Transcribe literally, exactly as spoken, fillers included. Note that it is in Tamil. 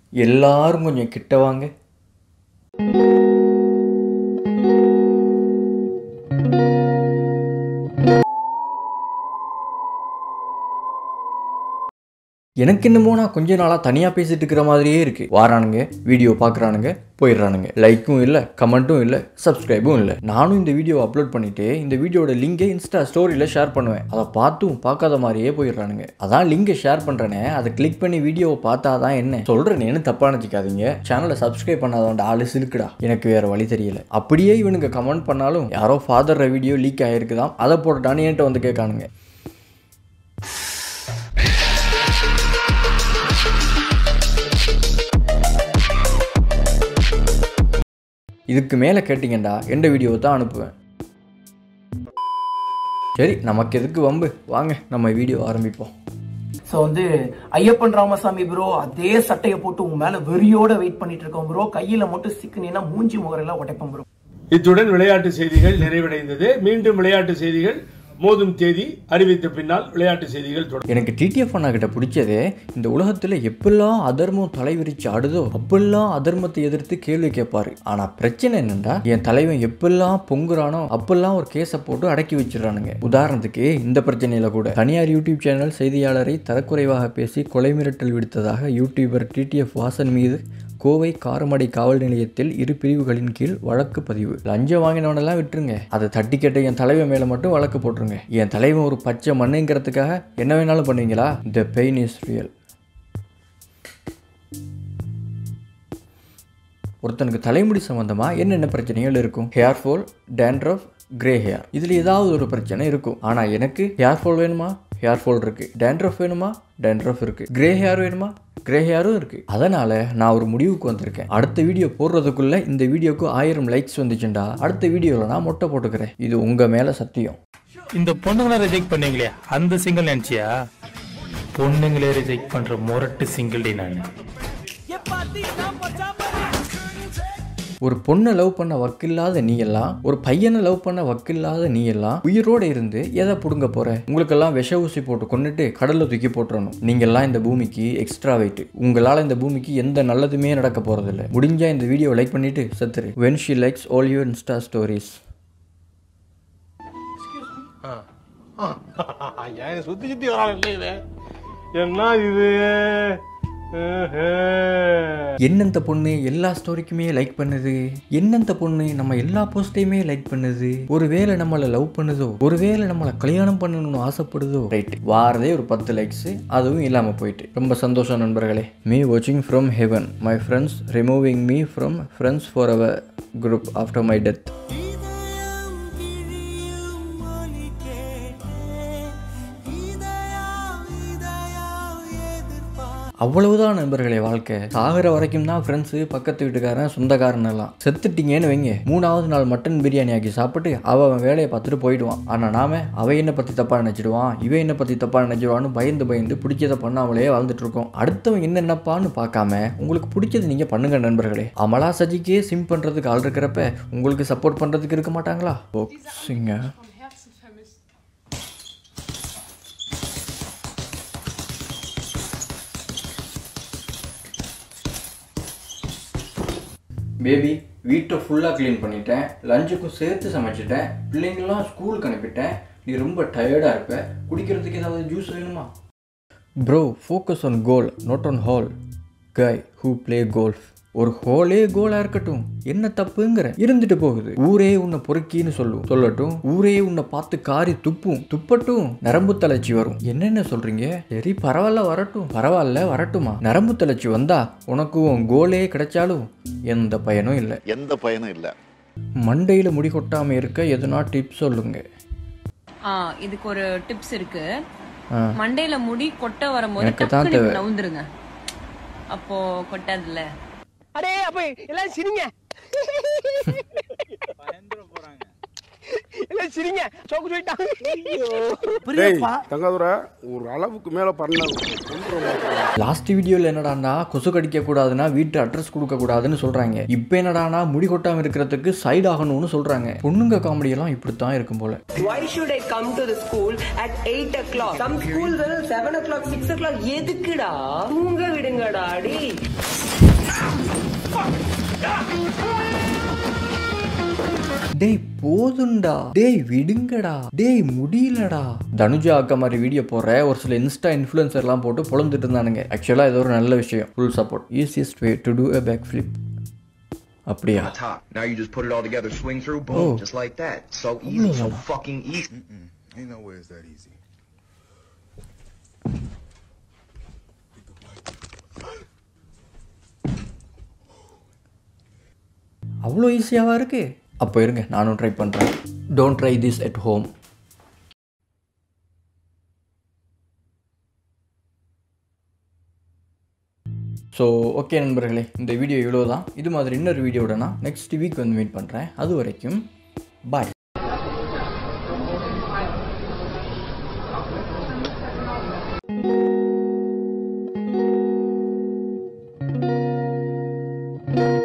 எல்லாரும் கொஞ்சம் கிட்ட வாங்க. எனக்கு என்னமோ நான் கொஞ்ச நாளாக தனியாக பேசிட்டு இருக்கிற மாதிரியே இருக்கு. வாரானுங்க, வீடியோ பார்க்குறானுங்க, போயிடுறானுங்க. லைக்கும் இல்லை, கமெண்ட்டும் இல்லை, சப்ஸ்கிரைபும் இல்லை. நானும் இந்த வீடியோவை அப்லோட் பண்ணிட்டு இந்த வீடியோட லிங்கை இன்ஸ்டா ஸ்டோரியில் ஷேர் பண்ணுவேன். அதை பார்த்தும் பார்க்காத மாதிரியே போயிடுறானுங்க. அதான் லிங்கை ஷேர் பண்ணுறேனே, அதை கிளிக் பண்ணி வீடியோவை பார்த்தா தான் என்ன சொல்கிறேன்னு தப்பாக நினச்சிக்காதீங்க. சேனலை சப்ஸ்கிரைப் பண்ணாதவன்டா ஆளு சிலுக்குடா. எனக்கு வேறு வழி தெரியல. அப்படியே இவனுங்க கமெண்ட் பண்ணாலும் யாரோ ஃபாதர் வீடியோ லீக் ஆகிருக்குதான், அதை போட்டுட்டான்னு என்கிட்ட வந்து கேட்கானுங்க. இதுக்கு மேலே கேட்டிங்கண்டா எந்த வீடியோவை தான் அனுப்புவேன். சரி, நமக்கு எதுக்கு வம்பு, வாங்க நம்ம வீடியோ ஆரம்பிப்போம். ஸோ வந்து ஐயப்பன் ராமசாமி ப்ரோ அதே சட்டையை போட்டு உங்க மேல வெறியோட வெயிட் பண்ணிட்டு இருக்கோம் ப்ரோ. கையில மட்டும் சிக்கனா மூஞ்சி முகரெல்லாம் உடைப்போம் ப்ரோ. இத்துடன் விளையாட்டு செய்திகள் நிறைவடைந்தது. மீண்டும் விளையாட்டு செய்திகள் மோதும் தேதி அறிவித்த பின்னால் விளையாட்டு செய்திகள் தொடரும். எனக்கு டிடிஎஃப் அண்ணா கிட்ட பிடிச்சதே, இந்த உலகத்துல எப்பெல்லாம் அதர்மம் தலைவிரிச்சு ஆடுதோ அப்பெல்லாம் அதர்மத்தை எதிர்த்து கேள்வி கேட்பாரு. ஆனா பிரச்சனை என்னன்னா, என் தலைவன் எப்பெல்லாம் பொங்குறானோ அப்பெல்லாம் ஒரு கேஸை போட்டு அடக்கி வச்சிடறானுங்க. உதாரணத்துக்கு இந்த பிரச்சனையில கூட தனியார் யூடியூப் சேனல் செய்தியாளரை தரக்குறைவாக பேசி கொலை மிரட்டல் விடுத்ததாக யூடியூபர் டிடிஎஃப் வாசன் மீது கோவை காரமடை காவல் நிலையத்தில் இரு பிரிவுகளின் கீழ் வழக்கு பதிவு. லஞ்சம் வாங்கினவனெல்லாம் விட்டுருங்க, அதை தட்டி கேட்ட என் தலைவன் மேல மட்டும் வழக்கு போட்டுருங்க. என் தலைவன் ஒரு பச்சை மண்ணுங்கிறதுக்காக என்ன வேணாலும் பண்ணுவீங்களா? The pain is real. ஒருத்தனுக்கு தலைமுடி சம்பந்தமா என்னென்ன பிரச்சனைகள் இருக்கும்? Hair fall, dandruff, grey hair, இதுல ஏதாவது ஒரு பிரச்சனை இருக்கும். ஆனா எனக்கு ஹேர் ஃபால் வேணுமா? ஹேர் ஃபால் இருக்கு. டேண்ட்ரஃப் வேணுமா? டேண்ட்ரஃப் இருக்கு. கிரே ஹேர் வேணுமா? கிரே ஹேரும் இருக்கு. அதனால நான் ஒரு முடிவுக்கு வந்திருக்கேன். அடுத்த வீடியோ போடுறதுக்குள்ள இந்த வீடியோக்கு ஆயிரம் லைக்ஸ் வந்துச்சுண்டா அடுத்த வீடியோல நான் மொட்டை போட்டுக்கிறேன். இது உங்க மேல சத்தியம். இந்த பொண்ணுங்களை ரிஜெக்ட் பண்ணீங்களே, அந்த சிங்கிள் நினைச்சியா? பொண்ணுங்களே ரிஜெக்ட் பண்ற மொரட்டு சிங்கிள் டி நான். ஒரு பொண்ணை லவ் பண்ண வக்கில்லாத நீ எல்லாம், ஒரு பையனை லவ் பண்ண வக்கில்லாத நீ எல்லாம் உயிரோட இருந்து எதை புடுங்க போற? உங்களுக்கெல்லாம் விஷ ஊசி போட்டு கொண்டுட்டு கடல்ல தூக்கி போட்டுறணும். நீங்க எல்லாம் இந்த பூமிக்கு எக்ஸ்ட்ரா வெயிட். உங்களால இந்த பூமிக்கு எந்த நல்லதுமே நடக்க போறது இல்லை. முடிஞ்சா இந்த வீடியோ லைக் பண்ணிட்டு செத்துரு. when she likes all your insta stories. சுத்தி சுத்தி வராங்க. என்ன இது? என்னந்த பொண்ணு எல்லா ஸ்டோரிக்குமே லைக் பண்ணுது? என்னந்த பொண்ணு நம்ம எல்லா போஸ்டையுமே லைக் பண்ணுது? ஒருவேளை நம்மளை லவ் பண்ணுதோ, ஒருவேளை நம்மளை கல்யாணம் பண்ணணும்னு ஆசைப்படுதோ? ரைட், வாரதே ஒரு பத்து லைக்ஸ், அதுவும் இல்லாம போயிட்டு ரொம்ப சந்தோஷம் நண்பர்களே. மீ வாட்சிங் from heaven, my friends removing me from friends for our group after my death. அவ்வளவுதான் நண்பர்களே வாழ்க்கை. சாகிற வரைக்கும் தான் ஃப்ரெண்ட்ஸு, பக்கத்து வீட்டுக்காரன், சொந்தக்காரன் எல்லாம். செத்துட்டீங்கன்னு வைங்க, மூணாவது நாள் மட்டன் பிரியாணி ஆக்கி சாப்பிட்டு அவன் வேலையை பார்த்துட்டு போயிடுவான். ஆனால் நாம அவ என்ன பற்றி தப்பாக நினச்சிடுவான், இவன் என்ன பற்றி தப்பாக நினச்சிடுவான்னு பயந்து பயந்து பிடிச்சதை பண்ணாமலே வாழ்ந்துட்டு இருக்கோம். அடுத்தவன் என்னென்னப்பான்னு பார்க்காம உங்களுக்கு பிடிச்சது நீங்கள் பண்ணுங்க நண்பர்களே. அமலா சஜிக்கே சிம் பண்ணுறதுக்கு ஆள் இருக்கிறப்ப உங்களுக்கு சப்போர்ட் பண்ணுறதுக்கு இருக்க மாட்டாங்களா? ஓகேங்க. பேபி, வீட்டை ஃபுல்லாக க்ளீன் பண்ணிட்டேன், லஞ்சுக்கும் சேர்த்து சமைச்சிட்டேன், பிள்ளைங்கள்லாம் ஸ்கூலுக்கு அனுப்பிட்டேன். நீ ரொம்ப டயர்டாக இருப்ப, குடிக்கிறதுக்கு ஏதாவது ஜூஸ் வேணுமா? Bro, focus on goal, not on hall. Guy who play golf. ஒரு ஹோலே கோலா இருக்கட்டும், என்ன தப்புங்கிற? இருந்துட்டு போகுது. ஊரே உன்னை பொறுக்கின்னு சொல்லும், சொல்லட்டும். ஊரே உன்னை பார்த்து காரி துப்பும், துப்பட்டும். நரம்பு தளர்ச்சி வரும். என்னென்ன சொல்றீங்க? சரி பரவாயில்ல, வரட்டும். பரவாயில்ல, வரட்டுமா? நரம்பு தளர்ச்சி வந்தா உனக்கும் கோலே கிடைச்சாலும் எந்த பயனும் இல்லை. எந்த பயனும் இல்லை. மண்டையில முடி கொட்டாம இருக்க எதுனா டிப்ஸ் சொல்லுங்க. இதுக்கு ஒரு டிப்ஸ் இருக்கு. மண்டையில முடி கொட்ட வரும்போது நவுந்துருங்க, அப்போ கொட்டாதுல. அடே அப்ப எல்லாம் சிரிங்க. பயந்துற போறாங்க. எல்லாம் சிரிங்க. சோக்கு சொல்லிட்டாங்க. புரியப்பா தங்கதுரை ஒரு அளவுக்கு மேல பண்ண. லாஸ்ட் வீடியோல என்னடான்னா கொசு கடிக்க கூடாதுன்னா வீட்டு அட்ரஸ் கொடுக்க கூடாதுன்னு சொல்றாங்க. இப்போ என்னடானா முடி கொட்டாம இருக்கிறதுக்கு சைடு ஆகணும்னு சொல்றாங்க. பொண்ணுங்க காமெடி எல்லாம் இப்படித்தான் இருக்கும் போல. Why should I come to the school at eight o'clock? Some schools seven o'clock, six o'clock. எதுக்குடா? தூங்க விடுங்கடா டேய். டேய் போதுண்டா, டேய் விடுங்கடா, டேய் முடியலடா. தனுஜா அக்கா மாதிரி வீடியோ போடுற ஒரு சில இன்ஸ்டா இன்ஃப்ளூயன்சர் எல்லாம் போட்டு புலந்துட்டு இருந்தானுங்க. ஆக்சுவலா இது ஒரு நல்ல விஷயம். Full support. Easiest way to do a back flip. அப்படியா? Now you just put it all together, swing through, boom, oh. just like that. So easy, so fucking easy. Mm-mm. Ain't no way it's that easy. அவ்வளோ ஈஸியாவா இருக்கு? அப்போ இருங்க நானும் ட்ரை பண்ணுறேன். Don't try this at home. So okay நண்பர்களே, இந்த வீடியோ இவ்வளோ தான். இது மாதிரி இன்னொரு வீடியோட நான் நெக்ஸ்ட் வீக் வந்து மீட் பண்ணுறேன். அது வரைக்கும் பாய். Thank you.